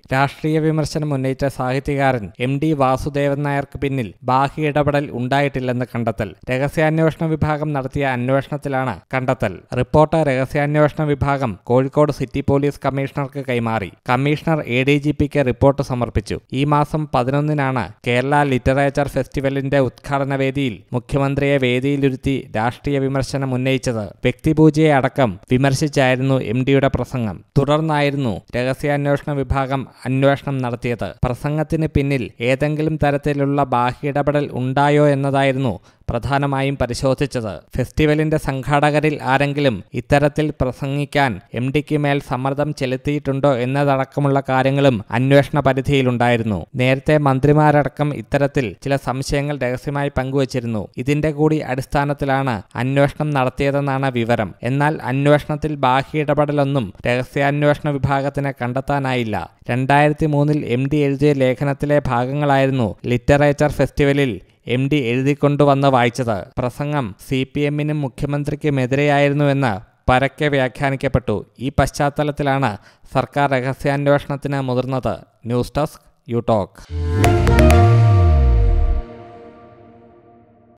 രാഷ്ട്രീയ വിമർശനം ഉന്നയിച്ച സാഹിത്യകാരൻ MD വാസുദേവൻ നായർക്ക് പിന്നിൽ ബാഹ്യ ഇടപെടൽ ഉണ്ടായിട്ടില്ലെന്ന് കണ്ടെത്തൽ. രഹസ്യാന്വേഷണ വിഭാഗം നടത്തിയ അന്വേഷണത്തിലാണ് കണ്ടെത്തൽ. റിപ്പോർട്ട് രഹസ്യാന്വേഷണ വിഭാഗം കോഴിക്കോട് സിറ്റി പോലീസ് കമ്മീഷണർക്ക് കൈമാറി. കമ്മീഷണർ ADGPക്ക് റിപ്പോർട്ട് സമർപ്പിച്ചു. ഈ മാസം 11-നാണ് കേരള ലിറ്ററേച്ചർ ഫെസ്റ്റിവലിന്റെ ഉദ്ഘാടന വേദിയിൽ മുഖ്യമന്ത്രിയെ വേദിയിലിരുത്തി രാഷ്ട്രീയ വിമർശനം ഉന്നയിച്ചത്. വ്യക്തിപൂജയെ അടക്കം വിമർശിച്ചായിരുന്നു MDയുടെ പ്രസംഗം. തുടർന്നായിരുന്നു രഹസ്യാന്വേഷണ വിഭാഗം അന്വേഷണം നടത്തിയത്. പ്രസംഗത്തിന് പിന്നിൽ ഏതെങ്കിലും തരത്തിലുള്ള ബാഹ്യ ഇടപെടൽ ഉണ്ടായോ എന്നതായിരുന്നു പ്രധാനമായും പരിശോധിച്ചത്. ഫെസ്റ്റിവലിന്റെ സംഘാടകരിൽ ആരെങ്കിലും ഇത്തരത്തിൽ പ്രസംഗിക്കാൻ MDക്ക് മേൽ സമ്മർദ്ദം ചെലുത്തിയിട്ടുണ്ടോ എന്നതടക്കമുള്ള കാര്യങ്ങളും അന്വേഷണ പരിധിയിലുണ്ടായിരുന്നു. നേരത്തെ മന്ത്രിമാരടക്കം ഇത്തരത്തിൽ ചില സംശയങ്ങൾ രഹസ്യമായി പങ്കുവച്ചിരുന്നു. ഇതിന്റെ കൂടി അടിസ്ഥാനത്തിലാണ് അന്വേഷണം നടത്തിയതെന്നാണ് വിവരം. എന്നാൽ അന്വേഷണത്തിൽ ബാഹ്യ ഇടപെടലൊന്നും രഹസ്യാന്വേഷണ വിഭാഗത്തിന് കണ്ടെത്താനായില്ല. 2003-ൽ MD എഴുതിയ ലേഖനത്തിലെ ഭാഗങ്ങളായിരുന്നു ലിറ്ററേച്ചർ ഫെസ്റ്റിവലിൽ MD എഴുതിക്കൊണ്ടുവന്ന് വായിച്ചത്. പ്രസംഗം CPM-നും മുഖ്യമന്ത്രിക്കുമെതിരെയായിരുന്നുവെന്ന് പരക്കെ വ്യാഖ്യാനിക്കപ്പെട്ടു. ഈ പശ്ചാത്തലത്തിലാണ് സർക്കാർ രഹസ്യാന്വേഷണത്തിന് മുതിർന്നത്. News desk you talk.